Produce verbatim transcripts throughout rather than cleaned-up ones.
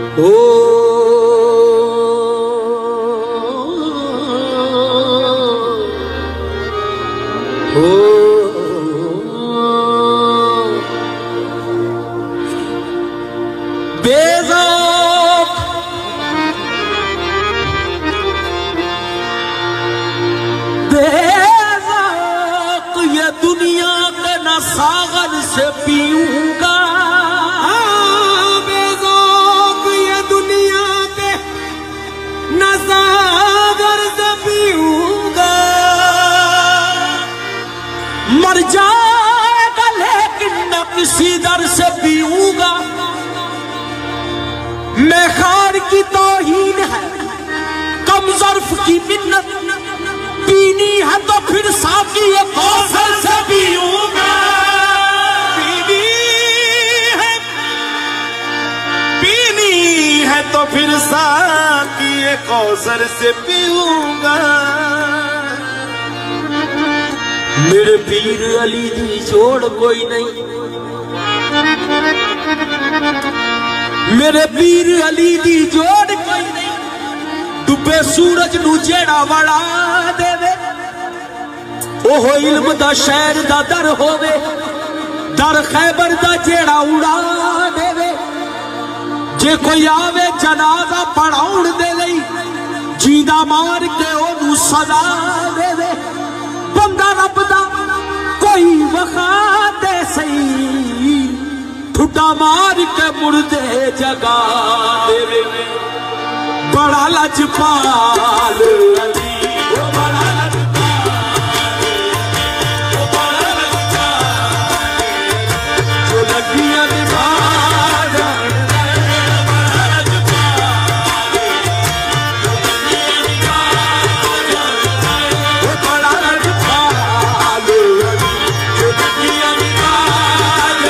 ओ ओ बेज़ौक़ बेज़ौक़ ये दुनिया के न सागर से पीऊंगा, बेज़ौक़ ये दुनिया के न सागर से पीऊंगा। मर जाएगा लेकिन न किसी दर से पीऊंगा। मेखार की तौहीन है, कम ज़र्फ की मिन्नत, पीनी है तो फिर साकी ये कौसर से पीऊंगा। पीनी है पीनी है तो फिर साकी ये कौसर से पीऊंगा। मेरे पीर अली दी जोड़ कोई नहीं, मेरे पीर अली दी जोड़ कोई नहीं। डुबे सूरज नू जेड़ा वड़ा देवे, ओहो इल्म दा शहर दा दर होवे। दर खैबर दा जेड़ा उड़ा देवे, जे कोई आवे जनाजा पढ़ाउण दे लई, जींदा मार के ओनू सदा देवे। बंदा रब दा कोई वखा दे सही, ठुड्डा मार के मुर्दे जगा देवे। बड़ा लजपाल अली, ओ बड़ा लजपाल, ओ बड़ा लजपाल, जो लगियां निभाज, बड़ा लजपाल, जो लगियां निभाज, ओ बड़ा लजपाल, जो लगियां निभाज।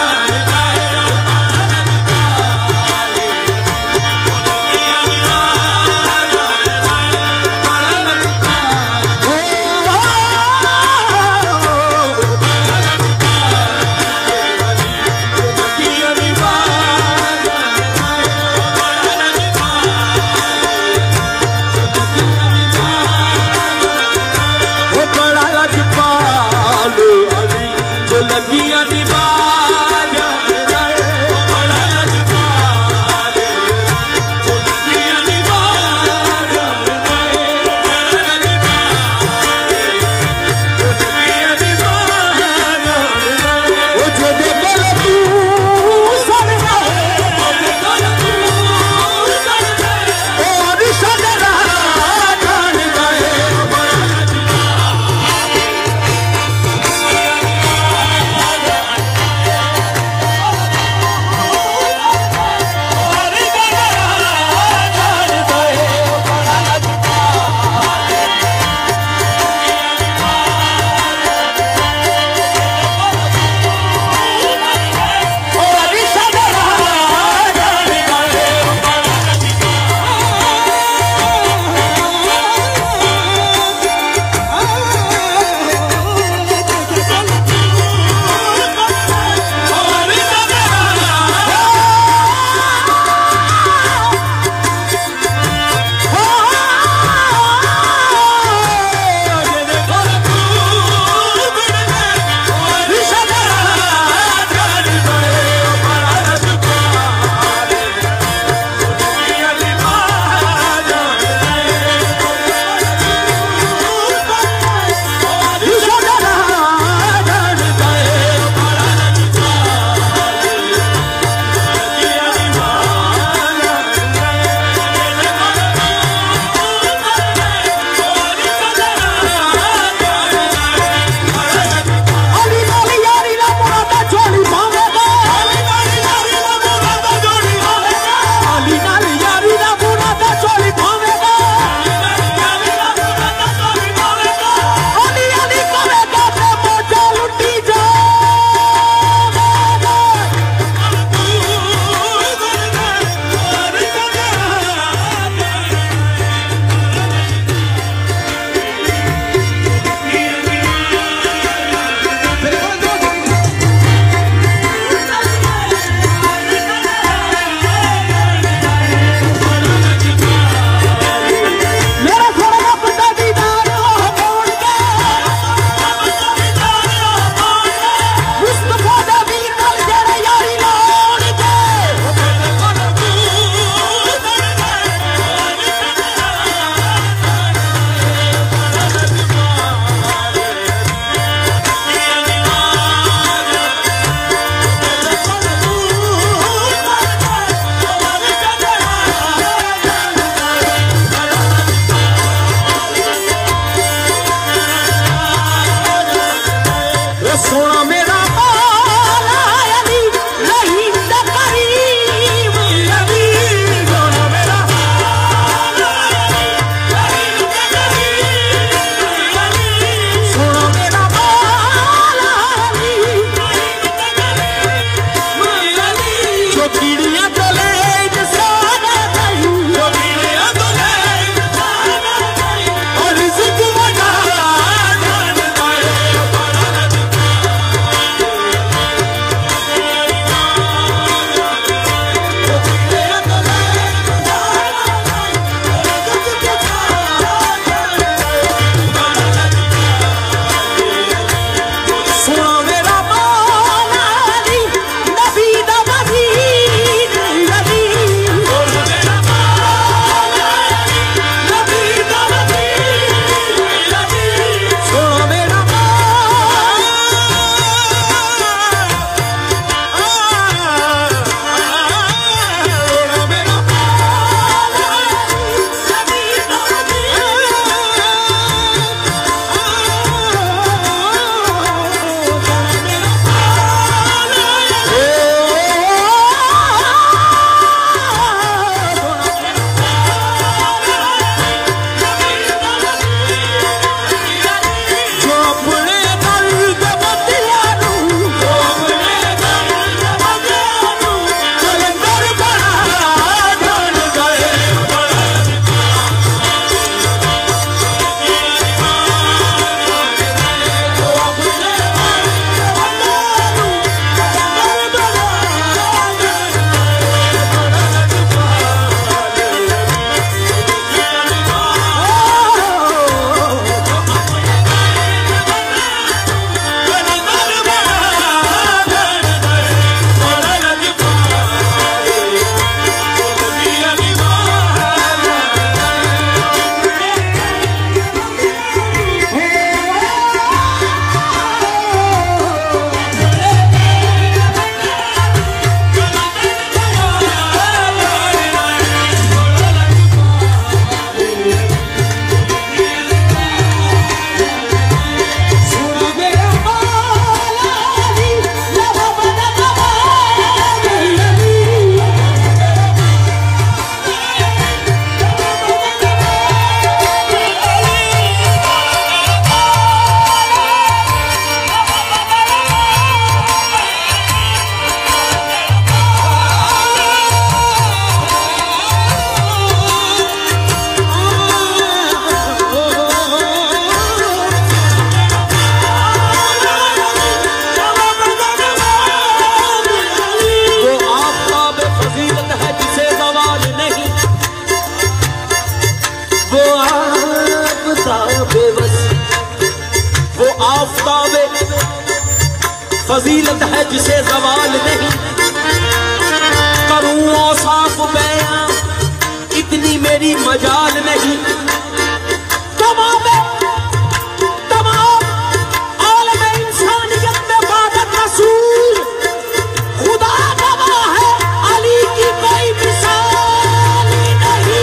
मुझसे सवाल नहीं, करूं औसाफ बयां इतनी मेरी मजाल नहीं। तमाम तमाम आलम इंसानियत में बादत रसूल खुदा गवाह है, अली की कोई मिसाल नहीं।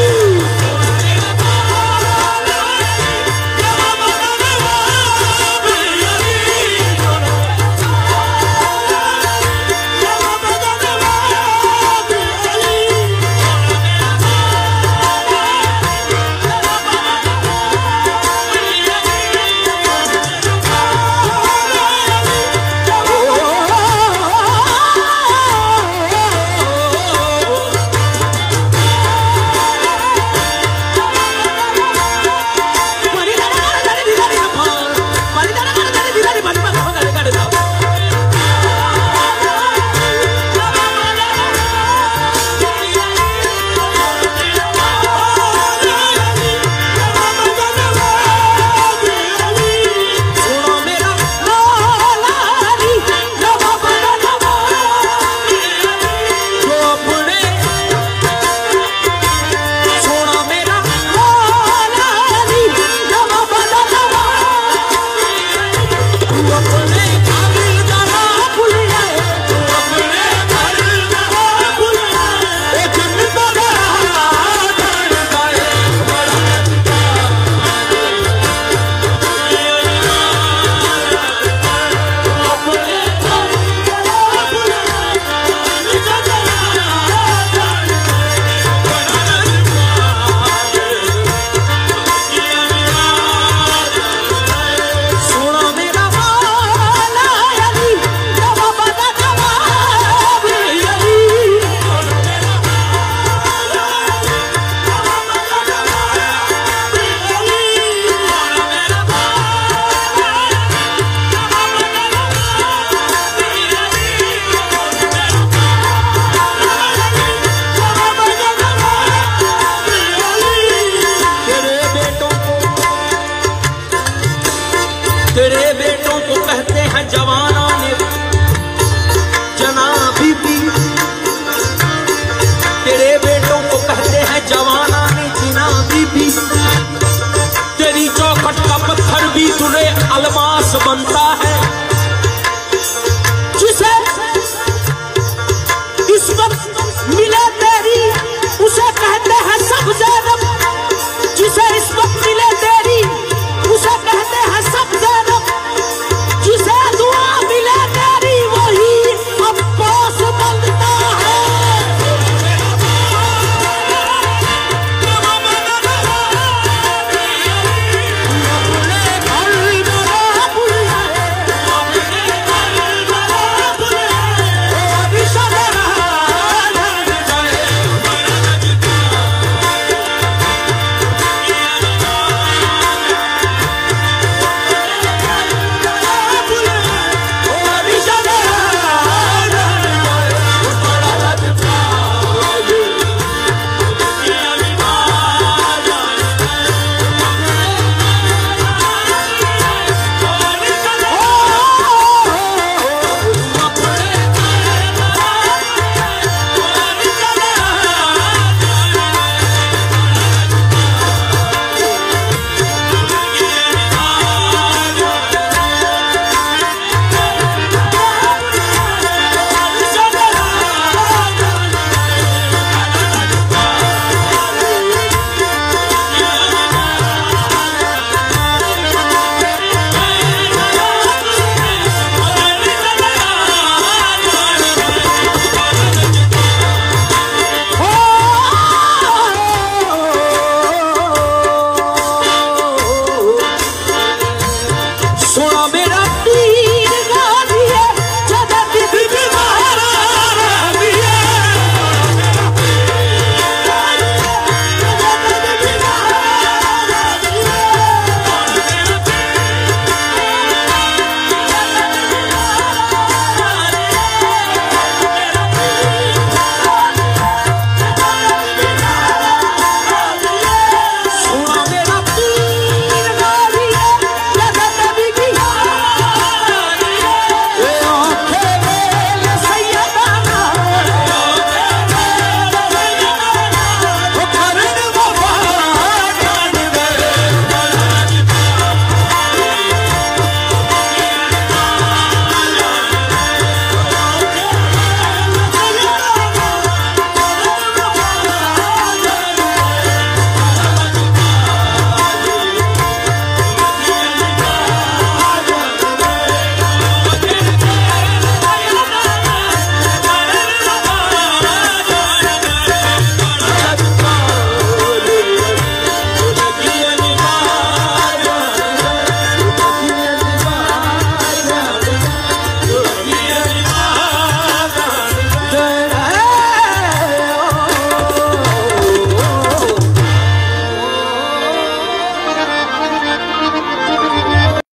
तेरे बेटों को कहते हैं जवाना ने जनाबी भी, तेरे बेटों को कहते हैं जवाना ने जनाबी भी। तेरी चौखट का पत्थर भी तुझे अलमास बनता है।